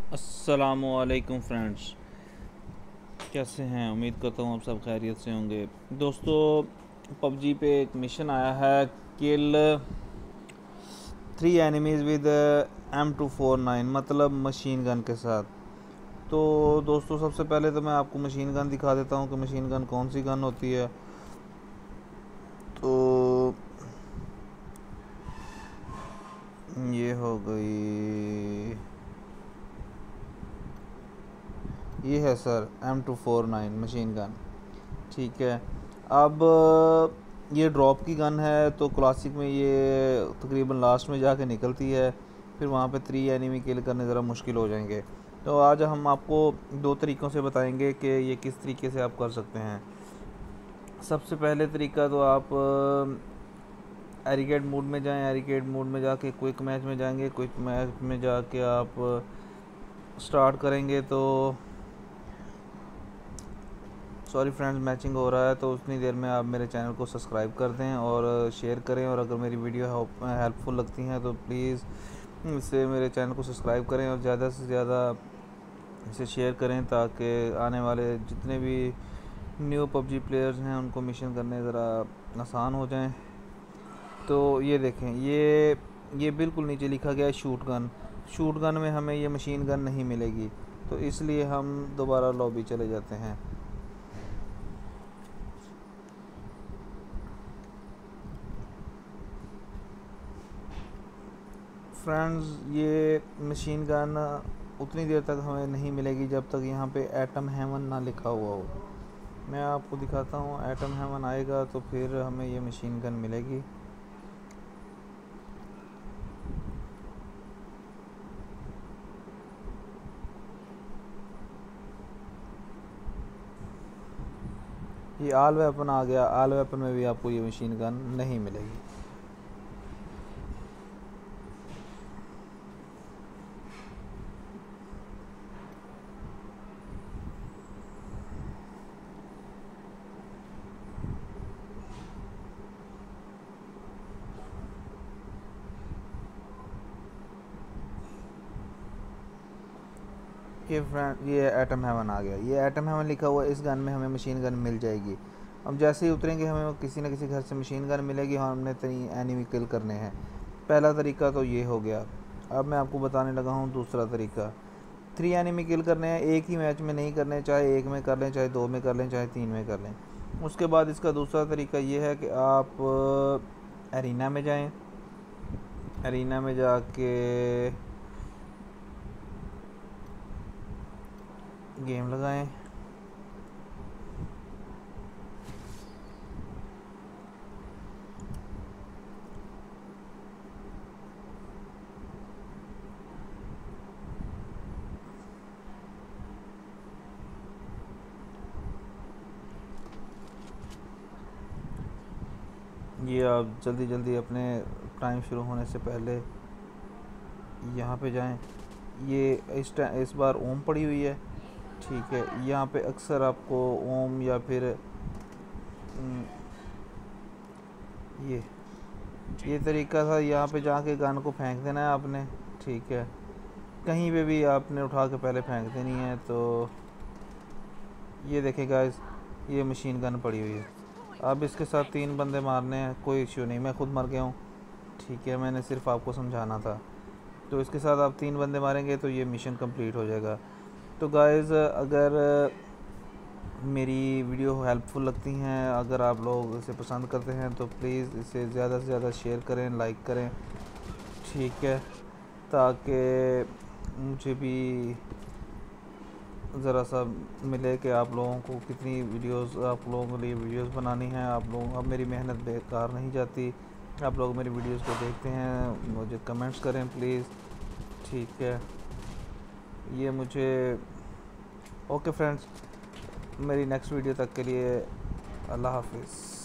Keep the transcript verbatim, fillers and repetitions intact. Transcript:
अस्सलामुअलैकुम फ्रेंड्स, कैसे हैं? उम्मीद करता हूँ आप सब खैरियत से होंगे। दोस्तों, पबजी पे एक मिशन आया है, kill three enemies with M two four nine, मतलब मशीन गन के साथ। तो दोस्तों, सबसे पहले तो मैं आपको मशीन गन दिखा देता हूँ कि मशीन गन कौन सी गन होती है। तो ये हो गई, ये है sir M two four nine machine gun. ठीक है। अब ये ड्रॉप की गन है, तो क्लासिक में ये तकरीबन लास्ट में जाके निकलती है, फिर वहाँ पे थ्री एनिमी किल करने ज़रा मुश्किल हो जाएंगे। तो आज हम आपको दो तरीक़ों से बताएंगे कि ये किस तरीके से आप कर सकते हैं। सबसे पहले तरीका तो आप एरिकेड मोड में जाएं। एरिकेड मोड में जाके क्विक मैच में जाएंगे। क्विक मैच में जाके आप स्टार्ट करेंगे तो सॉरी फ्रेंड्स, मैचिंग हो रहा है, तो उतनी देर में आप मेरे चैनल को सब्सक्राइब कर दें और शेयर करें। और अगर मेरी वीडियो हेल्पफुल लगती हैं तो प्लीज़ इससे मेरे चैनल को सब्सक्राइब करें और ज़्यादा से ज़्यादा इसे शेयर करें, ताकि आने वाले जितने भी न्यू पबजी प्लेयर्स हैं उनको मिशन करने ज़रा आसान हो जाएं। तो ये देखें, ये ये बिल्कुल नीचे लिखा गया है शूट गन। शूट गन में हमें ये मशीन गन नहीं मिलेगी, तो इसलिए हम दोबारा लॉबी चले जाते हैं। फ्रेंड्स, ये मशीन गन उतनी देर तक हमें नहीं मिलेगी जब तक यहाँ पे एटम हेवन ना लिखा हुआ हो। मैं आपको दिखाता हूँ, एटम हेवन आएगा तो फिर हमें ये मशीन गन मिलेगी। ये आल वेपन आ गया। आल वेपन में भी आपको ये मशीन गन नहीं मिलेगी। ये फ्रेंड, ये एटम हेवन आ गया। ये एटम हेवन लिखा हुआ है, इस गन में हमें मशीन गन मिल जाएगी। हम जैसे ही उतरेंगे हमें किसी न किसी घर से मशीन गन मिलेगी। हमने तीन एनिमी किल करने हैं। पहला तरीका तो ये हो गया। अब मैं आपको बताने लगा हूँ दूसरा तरीका। थ्री एनिमी किल करने हैं, एक ही मैच में नहीं करने, चाहे एक में कर लें, चाहे दो में कर लें, चाहे तीन में कर लें। उसके बाद इसका दूसरा तरीका ये है कि आप एरिना में जाएं। एरिना में जाके गेम लगाएं। ये आप जल्दी जल्दी अपने टाइम शुरू होने से पहले यहाँ पे जाएं। ये इस टाइम इस बार ओम पड़ी हुई है। ठीक है, यहाँ पे अक्सर आपको ओम या फिर ये ये तरीका था। यहाँ पे जाके गन को फेंक देना है आपने। ठीक है, कहीं पे भी आपने उठा के पहले फेंक देनी है। तो ये देखें गाइस, ये मशीन गन पड़ी हुई है। अब इसके साथ तीन बंदे मारने हैं, कोई इश्यू नहीं, मैं खुद मर गया हूँ। ठीक है, मैंने सिर्फ आपको समझाना था। तो इसके साथ आप तीन बंदे मारेंगे तो ये मिशन कंप्लीट हो जाएगा। तो गाइस, अगर मेरी वीडियो हेल्पफुल लगती हैं, अगर आप लोग इसे पसंद करते हैं तो प्लीज़ इसे ज़्यादा से ज़्यादा शेयर करें, लाइक करें। ठीक है, ताकि मुझे भी ज़रा सा मिले कि आप लोगों को कितनी वीडियोस आप लोगों के लिए वीडियोस बनानी है। आप लोग, अब मेरी मेहनत बेकार नहीं जाती। आप लोग मेरी वीडियोस को देखते हैं, मुझे कमेंट्स करें प्लीज़। ठीक है, ये मुझे ओके फ्रेंड्स, मेरी नेक्स्ट वीडियो तक के लिए अल्लाह हाफिज़।